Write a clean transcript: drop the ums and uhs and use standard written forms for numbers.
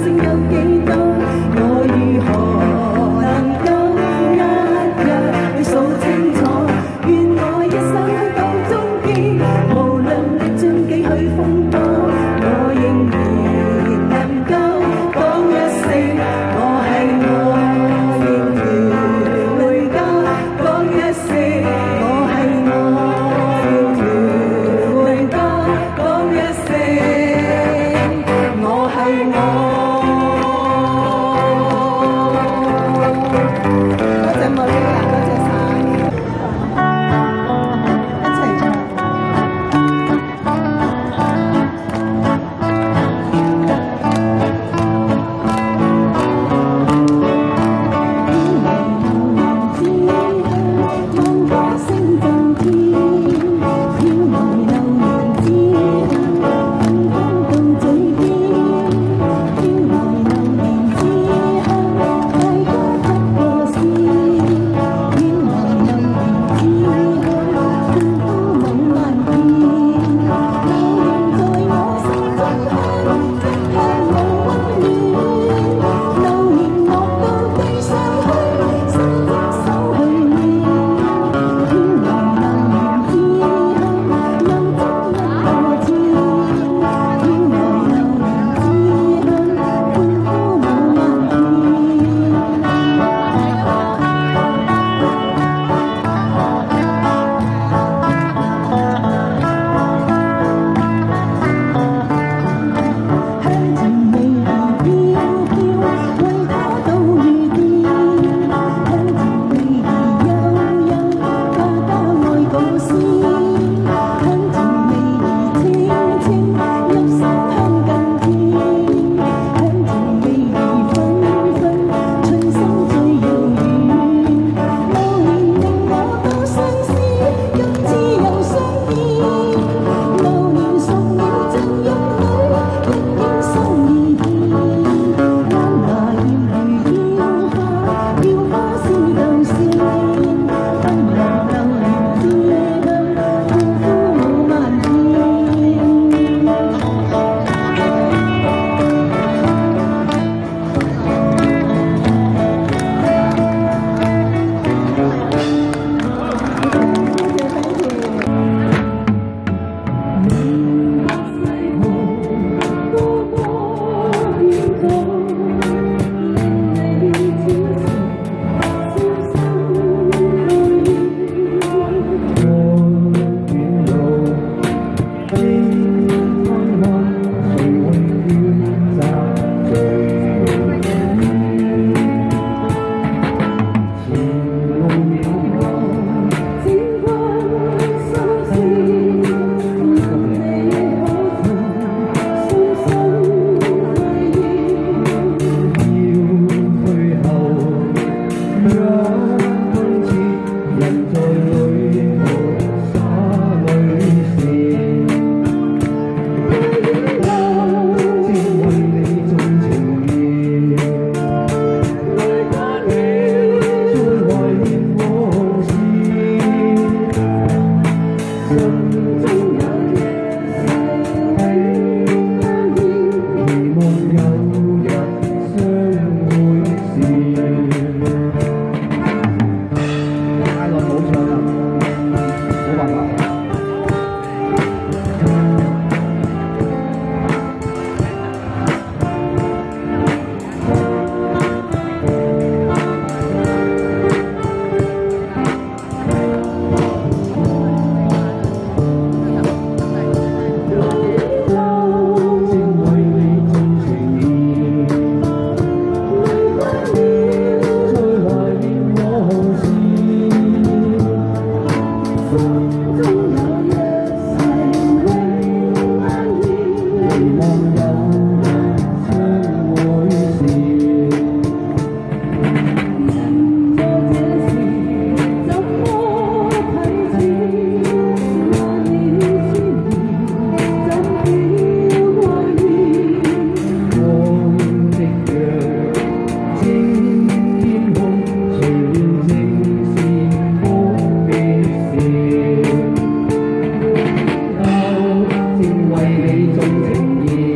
星有幾多？我如何能夠一日去數清楚？願我一生去到終結，無論歷盡幾許風波，我仍然能夠講一聲我係我，仍然回家講一聲我係我，仍然回家講一聲我係我。多謝莫莉亞，多謝晒，一齊唱。望歌聲震天，飄來流年之香，芬芳到嘴邊。飄來流年之香，大家執過先。飄來流年之香，歡呼舞萬遍。流年在我心中香，香無溫暖。流年落到地上去，伸隻手去拈。飄來流年之香，又執一個天。飄來流年之香，歡呼舞萬片。香情味兒飄飄，為他到遇見。香情味兒悠悠，家家愛保鮮。香情味兒清清，入心香更甜。香情味兒紛紛，隨心最遙遠。流年令我都相思，今次又相見。流年熟了正玉女，一應心意見。啱拿葉如嬌花，嬌花笑到聲，分流流年之香，歡呼舞萬片。 正為你盡情意。